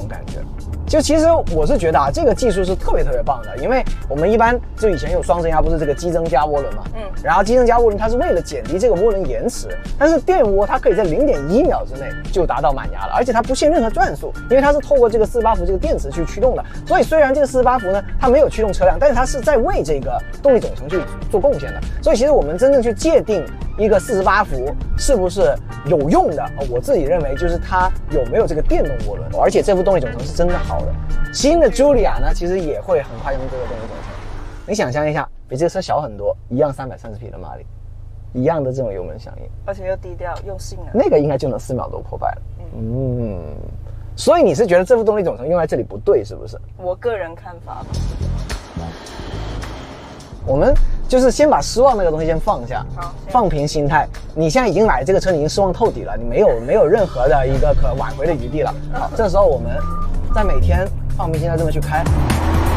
种感觉。就其实我是觉得啊，这个技术是特别棒的，因为我们一般就以前有双增压，不是这个激增加涡轮嘛，然后激增加涡轮它是为了减低这个涡轮延迟，但是电涡它可以在0.1秒之内就达到满压了，而且它不限任何转速，因为它是透过这个48伏这个电池去驱动的，所以虽然这个48伏呢它没有驱动车辆，但是它是在为这个动力总成去做贡献的，所以其实我们真正去界定一个48伏是不是有用的，我自己认为就是它有没有这个电动涡轮，而且这副动力总成是真的好的。新的 Giulia 呢，其实也会很快用这个动力总成。你想象一下，比这个车小很多，一样330匹的马力，一样的这种油门响应， 而且又低调又性能， 那个应该就能4秒多破百了。所以你是觉得这副动力总成用在这里不对，是不是？ 我个人看法吧。 我们就是先把失望那个东西先放下，放平心态。你现在已经买这个车，你已经失望透底了，你没有任何的一个可挽回的余地了。好，这时候我们再每天放平心态这么去开。